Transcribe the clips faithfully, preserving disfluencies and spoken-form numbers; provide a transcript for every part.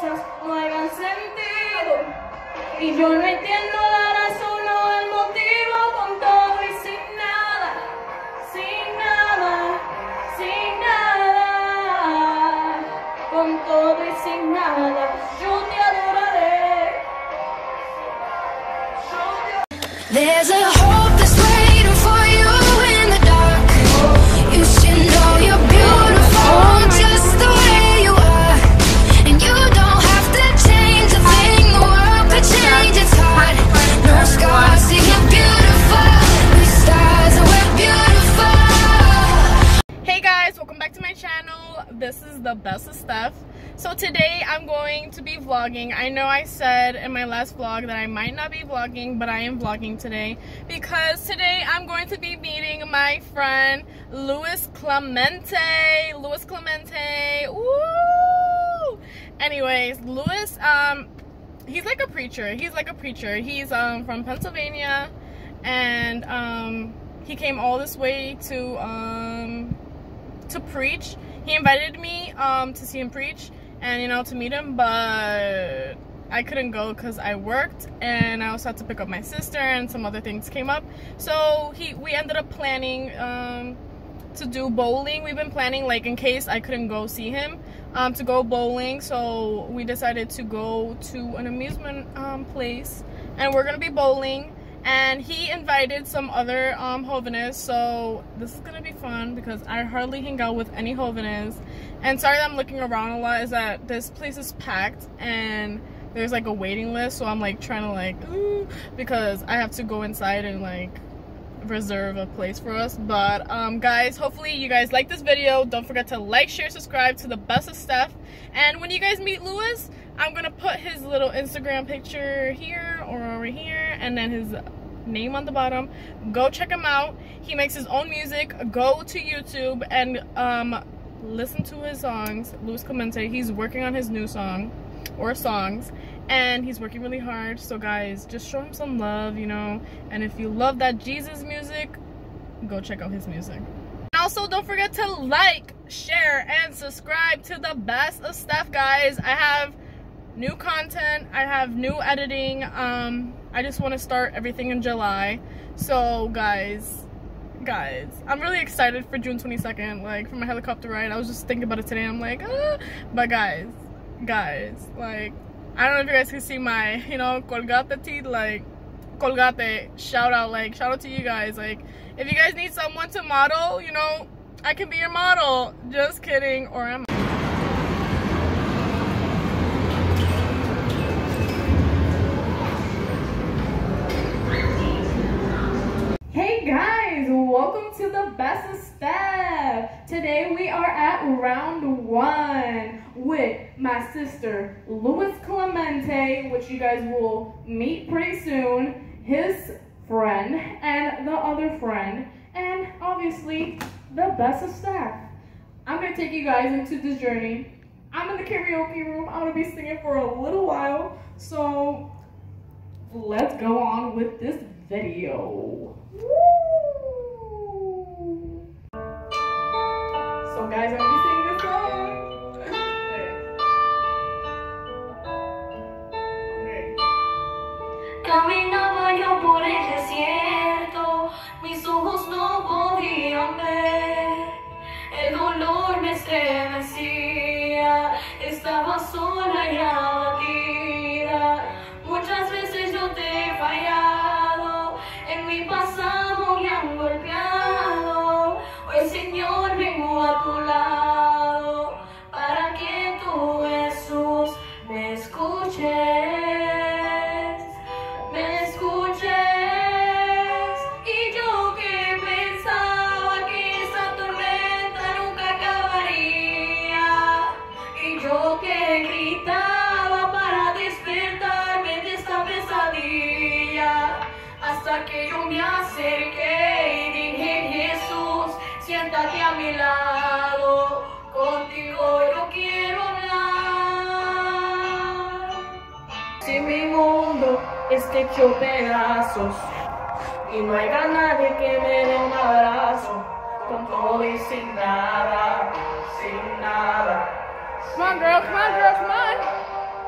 cosas no hagan sentido. Y yo no entiendo la razón o el motivo, con todo y sin nada, sin nada, sin nada, con todo y sin nada, yo te adoraré. Yo te... There's a hope that's waiting for you in the dark. You should know you're beautiful just the way you are, and you don't have to change a thing. The world could change, it's hard. No scars, see you're beautiful. We stars and we're beautiful. Hey guys, welcome back to my channel. This is the best of stuff. So today I'm going to be vlogging. I know I said in my last vlog that I might not be vlogging, but I am vlogging today because today I'm going to be meeting my friend Luis Clemente. Luis Clemente. Woo! Anyways, Luis, um, he's like a preacher. He's like a preacher. He's um from Pennsylvania, and um, he came all this way to um to preach. He invited me um to see him preach and, you know, to meet him, but I couldn't go because I worked, and I also had to pick up my sister, and some other things came up. So he we ended up planning um to do bowling. We've been planning, like, in case I couldn't go see him, um to go bowling. So we decided to go to an amusement um place, and we're gonna be bowling. And he invited some other um, Jóvenes, so this is gonna be fun because I hardly hang out with any Jóvenes. And sorry that I'm looking around a lot, is that this place is packed and there's like a waiting list, so I'm like trying to like, ooh, because I have to go inside and like reserve a place for us. But um, guys, hopefully you guys like this video. Don't forget to like, share, subscribe to the best of stuff. And when you guys meet Luis, I'm gonna put his little Instagram picture here or over here, and then his name on the bottom. Go check him out. He makes his own music. Go to YouTube and um, listen to his songs. Luis Clemente. He's working on his new song or songs, and he's working really hard. So guys, just show him some love, you know. And if you love that Jesus music, go check out his music. And also, don't forget to like, share, and subscribe to the best of stuff, guys. I have new content, I have new editing. um I just want to start everything in July. So guys guys I'm really excited for June twenty-second, like for my helicopter ride. I was just thinking about it today, I'm like, ah. But guys guys like, I don't know if you guys can see my, you know, colgate teeth, like colgate. Shout out, like shout out to you guys. Like, if you guys need someone to model, you know, I can be your model. Just kidding. Or am I? Hey guys, welcome to the best of stuff. Today we are at round one with my sister Luis Clemente, which you guys will meet pretty soon, his friend and the other friend, and obviously the best of stuff. I'm gonna take you guys into this journey. I'm in the karaoke room. I'm gonna be singing for a little while, so let's go on with this video. Woo! So guys, I'm gonna be singing this song. Okay. Caminaba yo por el desierto, mis ojos no podían ver, el dolor me estremecía, estaba sola y abatida, muchas veces yo te he fallado, en mi pasado me han golpeado, hoy Señor vengo a tu lado, para que tú, Jesús, me escuches. Que yo me acerqué y dije, Jesús, siéntate a mi lado, contigo yo quiero hablar. Si mi mundo está hecho pedazos y no hay nadie que me dé un abrazo, con todo y sin nada, sin nada. Come on, girl, come on, girl, come on.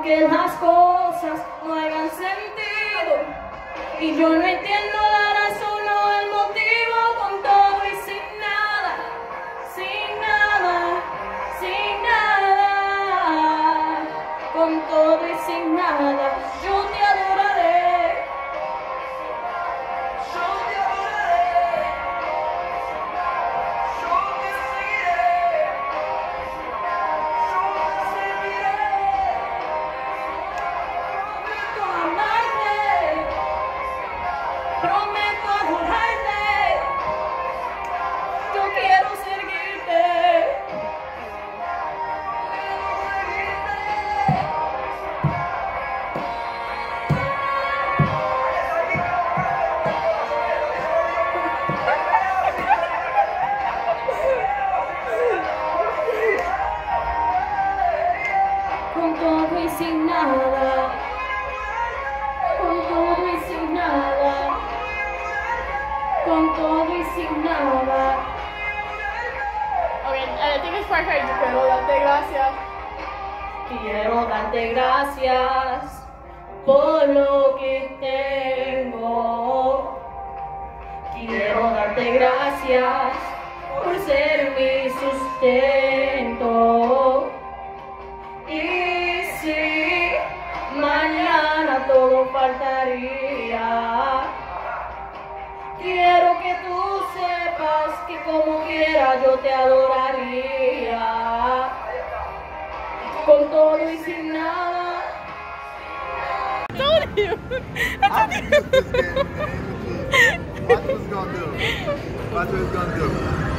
que las cosas no hagan sentido. Y yo no entiendo la razón o el motivo, con todo y sin nada, sin nada, sin nada, con todo y sin nada, yo te adoraré, yo te adoraré, yo te seguiré, yo te seguiré, prometo amarte, prometo adorarte, yo quiero seguirte. Con todo y sin nada, con todo y sin nada, con todo y sin nada. Okay, I think it's part right. Yo quiero darte gracias. Quiero darte gracias por lo que tengo. Quiero darte gracias por ser mi sustento. Y si mañana todo faltaría, quiero que tú sepas que como quiera yo te adoraría, con todo y sin nada. I told you. I told you. Watch what it's gonna do. Watch what it's gonna do.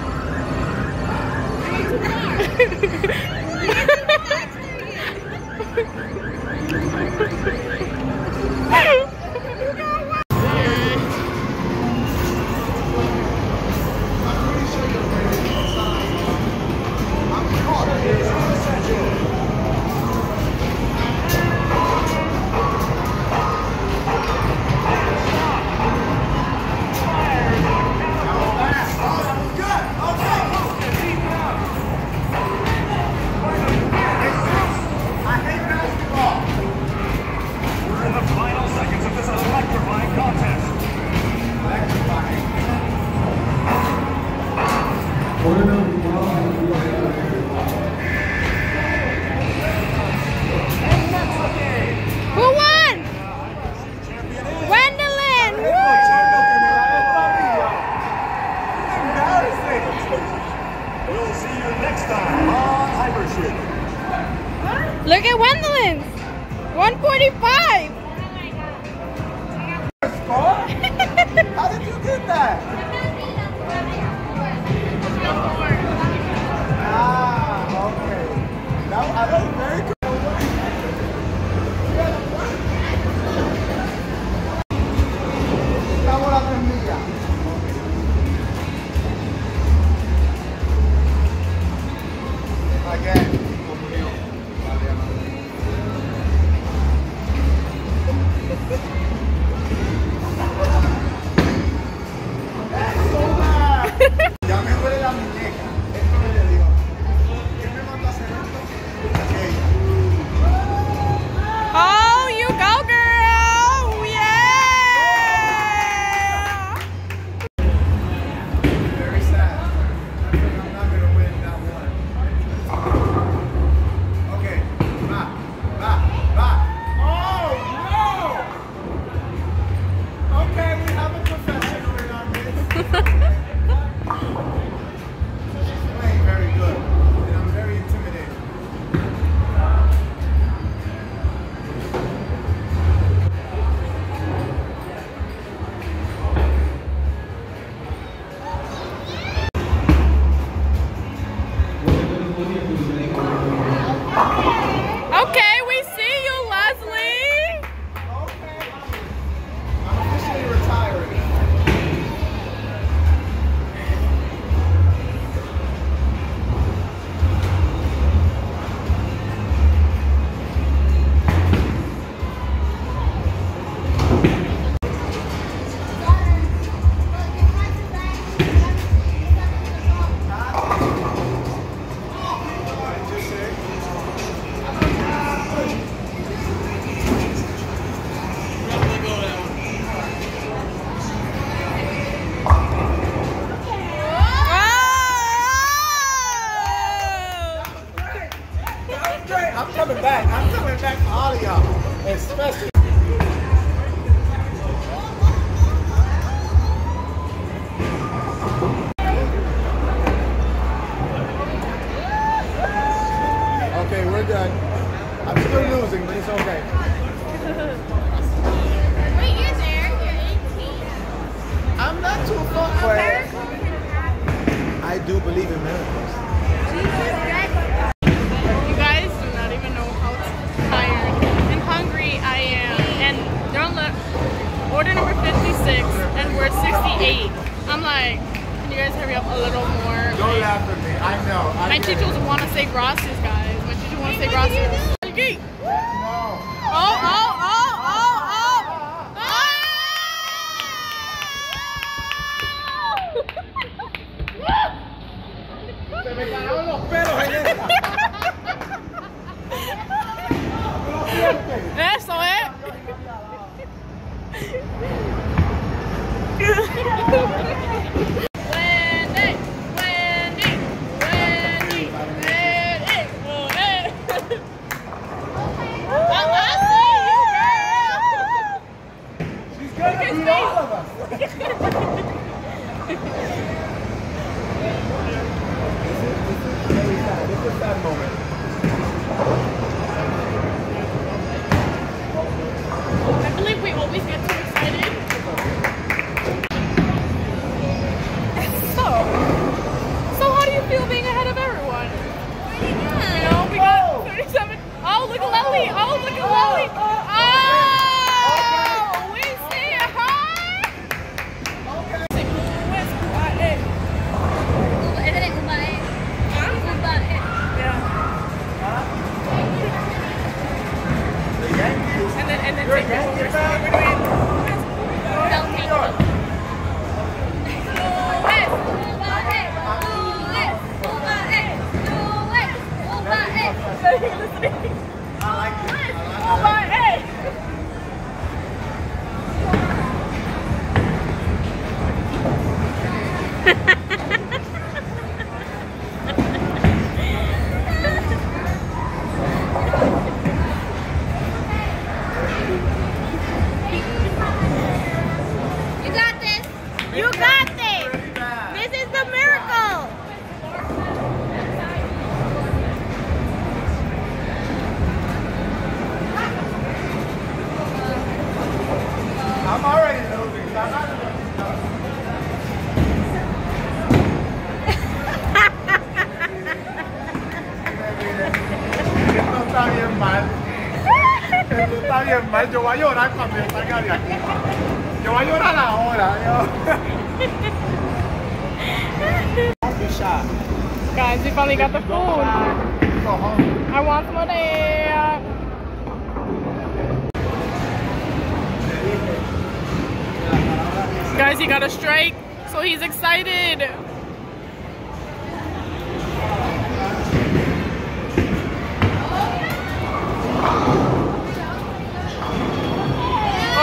Who won? Wendelin! We'll see you next time on Hypership. Look at Wendelin! one forty-five! How did you get that? Ah, okay. That, that was very good. Estamos la tres millas. Again. Ya me duele la muñeca. Esto me dio. ¿Quién me mandó a hacer esto? straight. I'm coming back. I'm coming back for all of y'all. Especially. Okay, we're done. I'm still losing, but it's okay. Wait, you're there. You're eighteen. I'm not too far. I do believe in miracles. You guys do not even know how tired and hungry I am. And they're on the order number fifty-six, and we're sixty-eight. I'm like, can you guys hurry up a little more? Don't Like, laugh at me. I know. I my get teachers it. want to say gracias, guys. My teacher wants to say gracias. Okay. No. Oh, oh, oh, oh, oh. Se me cayeron los pelos en esta. ¿Lo sientes? Eso, eh. Wendy, Wendy, Wendy, Wendy, oh, eh. I, I see you, girl. She's gonna beat all of us. This is that moment. I believe we always get too excited. So, so how do you feel being ahead of everyone? You know, we got thirty-seven. Oh, look at Lily. Oh, look at Lily. Oh, we see her. And then, and then take this over. So we're doing. I like it. You got this. You got this. This is the miracle. I'm already losing. So I'm not Esto está bien mal. Esto está bien mal. Yo voy a llorar cuando yo salga de aquí. Yo voy a llorar ahora. Yo. Don't be shy. Guys, we finally got the food. Go home. I want some of that. Guys, he got a strike, so he's excited. Oh!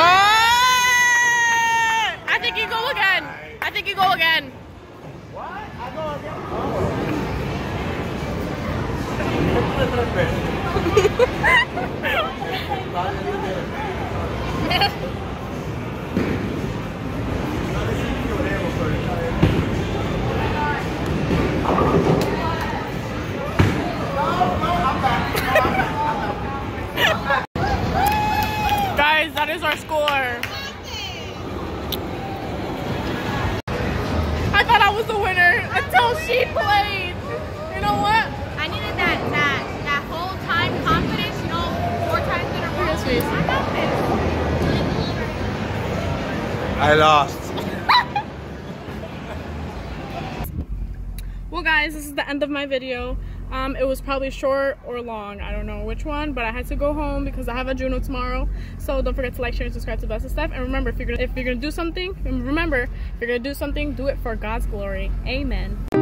I think you go again. I think you go again. What? I go again? Guys, that is our score. I thought I was the winner until she played. You know what? I needed that that that whole time confidence, you know, four times in a row. Yes, please. I got this. I lost. Well guys, this is the end of my video. Um, it was probably short or long, I don't know which one, but I had to go home because I have a Juno tomorrow. So don't forget to like, share, and subscribe to Best of Steph. And remember, if you're gonna if you're gonna do something, remember, if you're gonna do something, do it for God's glory. Amen.